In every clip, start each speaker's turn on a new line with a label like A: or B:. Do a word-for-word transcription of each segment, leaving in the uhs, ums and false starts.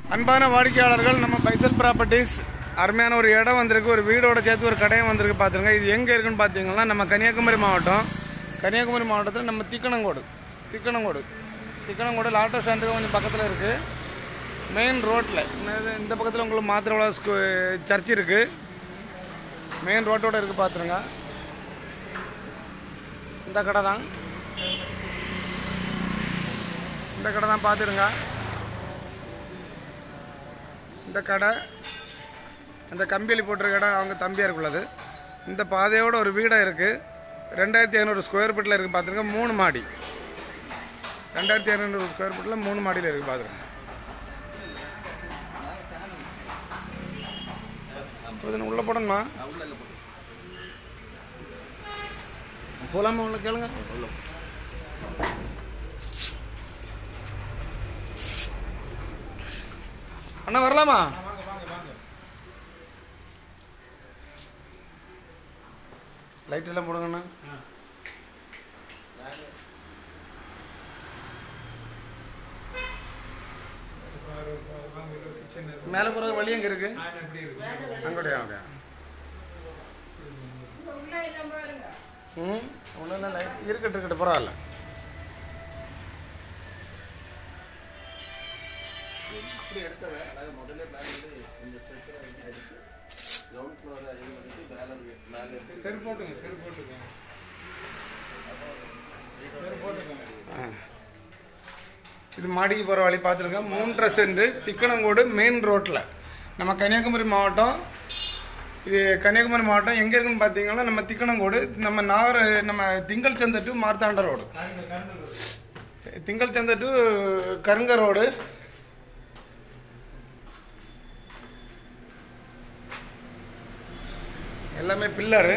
A: அன்பான வாடிக்கையாளர்கள், நம்ம பைசல் ப்ராப்பர்ட்டிஸ் அருமையான ஒரு இடம் வந்திருக்கு. ஒரு வீடோட சேர்த்து ஒரு கடையும் வந்திருக்கு. பார்த்துருங்க, இது எங்கே இருக்குன்னு பார்த்தீங்கன்னா நம்ம கன்னியாகுமரி மாவட்டம். கன்னியாகுமரி மாவட்டத்தில் நம்ம திக்கணங்கோடு திக்கணங்கோடு திக்கணங்கோடு ஆட்டோ ஸ்டாண்டுக்கு கொஞ்சம் பக்கத்தில் இருக்குது. மெயின் ரோட்டில் இந்த பக்கத்தில் உங்களுக்கு மாத்திரவளா ஸ்கூ சர்ச் இருக்குது. மெயின் ரோட்டோடு இருக்குது. பார்த்துருங்க, இந்த கடை தான் இந்த கடை தான் பார்த்துருங்க. இந்த கடை அந்த கம்பியலி போட்டிருக்க இடம் அவங்க தம்பியாருக்கு உள்ளது. இந்த பாதையோட ஒரு வீடாக இருக்குது. ரெண்டாயிரத்தி ஐநூறு ஸ்கொயர் ஃபீட்டில் இருக்குது. பார்த்துருங்க, மூணு மாடி. ரெண்டாயிரத்தி ஐநூறு ஸ்கொயர் ஃபீட்டில் மூணு மாடியில் இருக்குது. பார்த்துருங்க, உள்ளே போடணுமா? போலாமா? உள்ள கேளுங்க. அண்ணா வரலாமா? லைட் எல்லாம் போடுங்கண்ணா. மேலே போகிற வழி எங்கே இருக்கு? அங்கோடையா? ஓகே. ம் ஒன்றும் இல்லை, லைட் இருக்கட்டு இருக்கட்டு பரவாயில்ல. இது மாடிக்கு போகிற வழி. பார்த்துருக்கேன், மூன்றரை சென்ட் திக்கணங்கோடு மெயின் ரோட்டில் நம்ம கன்னியாகுமரி மாவட்டம். இது கன்னியாகுமரி மாவட்டம் எங்கே இருக்குன்னு பார்த்தீங்கன்னா நம்ம திக்கணங்கோடு, நம்ம நாகர் நம்ம திங்கள் Santhai to Marthanda road, Thingal Santhai to Karunga road. எல்லாமே பில்லரு.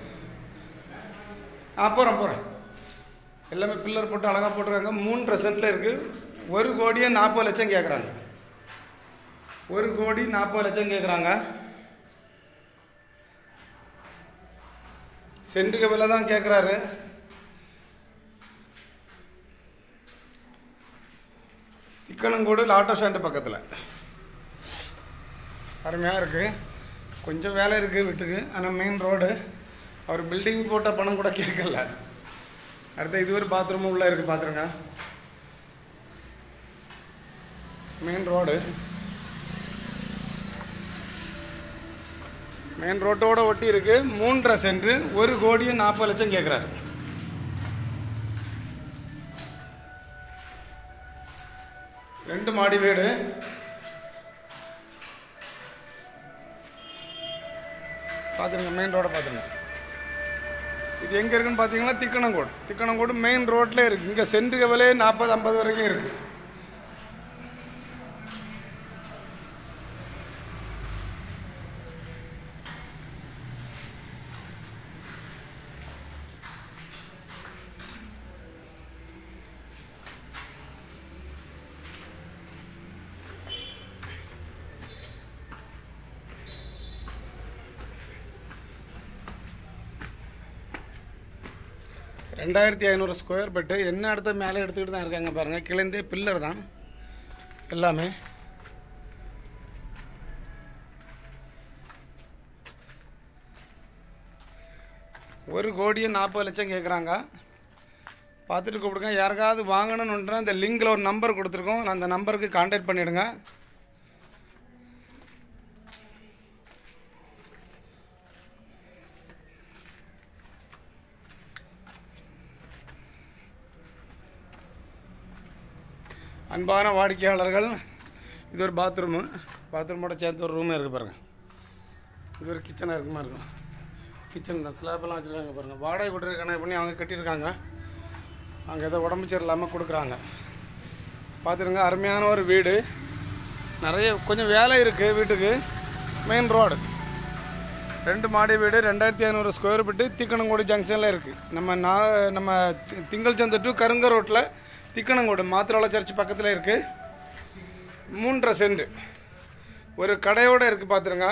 A: ஆ போகிறேன் போகிறேன் எல்லாமே பில்லர் போட்டு அழகாக போட்டிருக்காங்க. மூன்றரை சென்ட்டில் இருக்குது. ஒரு கோடியே நாற்பது லட்சம் கேட்குறாங்க. ஒரு கோடி நாற்பது லட்சம் கேட்குறாங்க. சென்ட்டுக்கு விலை தான் கேட்குறாரு. திக்கணங்கோடு ஆட்டோ ஸ்டாண்டு பக்கத்தில் அருமையாக இருக்குது. கொஞ்சம் வேலை இருக்குது வீட்டுக்கு, ஆனால் மெயின் ரோடு. அவர் பில்டிங் போட்ட பணம் கூட கேட்கல. அடுத்த இது ஒரு பாத்ரூமும் உள்ளே இருக்குது. பார்த்துருங்க, மெயின் ரோடு. மெயின் ரோட்டோட ஒட்டி இருக்குது. மூன்றரை சென்ட், ஒரு கோடியும் நாற்பது லட்சம் கேட்குறாரு. ரெண்டு மாடி வீடு. பார்த்துருங்க, மெயின் ரோடை பார்த்துருங்க. இது எங்கே இருக்குன்னு பார்த்தீங்கன்னா திக்கணங்கோடு திக்கணங்கோடு மெயின் ரோட்டில் இருக்குது. இங்கே சென்ட்டுக்கு விலையே நாற்பது ஐம்பது வரைக்கும் இருக்குது. ரெண்டாயிரத்தி ஐநூறு ஸ்கொயர் ஃபீட்டு. என்ன இடத்த மேலே எடுத்துக்கிட்டு தான் இருக்காங்க. பாருங்கள், கிழந்தே பில்லர் தான் எல்லாமே. ஒரு கோடியே நாற்பது லட்சம் கேட்குறாங்க. பார்த்துட்டு கூப்பிடுங்க. யாருக்காவது வாங்கணுன்னுன்றா இந்த லிங்கில் ஒரு நம்பர் கொடுத்துருக்கோம். நான் அந்த நம்பருக்கு கான்டாக்ட் பண்ணிவிடுங்க. அன்பான வாடிக்கையாளர்கள், இது ஒரு பாத்ரூமு. பாத்ரூமோட சேர்த்து ஒரு ரூமே இருக்குது. பாருங்கள், இது ஒரு கிச்சனாக இருக்குமா இருக்கும். கிச்சன் தான் ஸ்லாப்பெல்லாம் வச்சுருக்காங்க. பாருங்கள், வாடகை கொடுத்து கணக்கு பண்ணி அவங்க கட்டியிருக்காங்க. அங்கே ஏதோ உடம்பு சரி இல்லாமல் கொடுக்குறாங்க. பார்த்துருங்க, அருமையான ஒரு வீடு. நிறைய கொஞ்சம் வேலை இருக்குது வீட்டுக்கு. மெயின் ரோடு, ரெண்டு மாடி வீடு. ரெண்டாயிரத்தி ஐநூறு ஸ்கொயர் ஃபீட்டு. திக்கணங்கோடு ஜங்ஷனில் இருக்குது. நம்ம நா நம்ம திங்கள் சந்தை டு கருங்க ரோட்டில் திக்கணங்கோடு மாத்திரவளா சர்ச் பக்கத்தில் இருக்குது. மூன்றரை சென்ட், ஒரு கடையோடு இருக்குது. பார்த்துருங்க,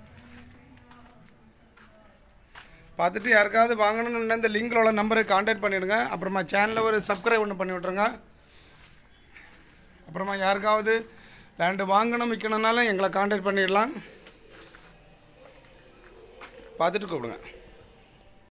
A: பார்த்துட்டு யாருக்காவது வாங்கணும்னு இந்த லிங்கில் உள்ள நம்பருக்கு கான்டாக்ட் பண்ணிவிடுங்க. அப்புறமா சேனலில் ஒரு சப்ஸ்கிரைப் ஒன்று பண்ணி விட்ருங்க. அப்புறமா யாருக்காவது லேண்டு வாங்கணும் விற்கணுன்னாலும் எங்களை கான்டாக்ட் பண்ணிடலாம். பார்த்துட்டு கூப்பிடுங்க.